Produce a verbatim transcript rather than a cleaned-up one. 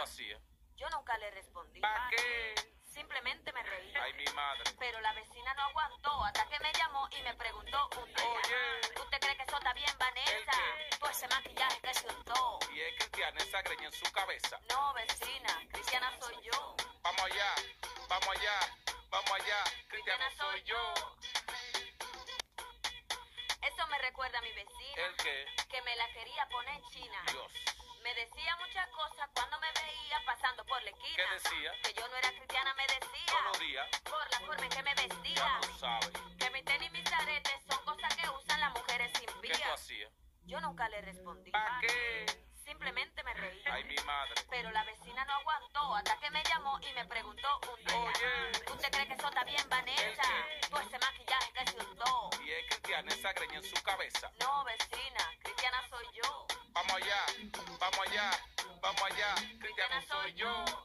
hacías? Yo nunca le respondí. ¿Para qué? Simplemente me reí. Ay, mi madre. Pero la vecina no aguantó hasta que me llamó y me preguntó un día. Oye. ¿Usted cree que eso está bien, Vanessa? ¿El qué? Todo ese maquillaje que se untó. Y es cristiana esa greña en su cabeza. No, vecina, cristiana soy yo. Vamos allá, vamos allá, vamos allá. Cristiana soy yo. Eso me recuerda a mi vecina. ¿El qué? Que me la quería poner china. Dios. Me decía muchas cosas cuando me veía pasando por la esquina. ¿Qué decía? Que yo no era cristiana, me decía. Todos los días. Por la forma en que me vestía. Ya tú sabes. Que mi tenis y mis aretes son cosas que usan las mujeres sin ¿Qué vía. tú hacías? Yo nunca le respondí. ¿Para qué? Simplemente me reí. Ay, mi madre. Pero la vecina no aguantó hasta que me llamó y me preguntó un día. Oye. ¿Usted cree que eso está bien, Vanessa? ¿El qué? Todo ese maquillaje que se untó. Y es cristiana esa greña en su cabeza. No, vecina, cristiana soy yo. Vamos allá, vamos allá, vamos allá. Cristiana soy yo.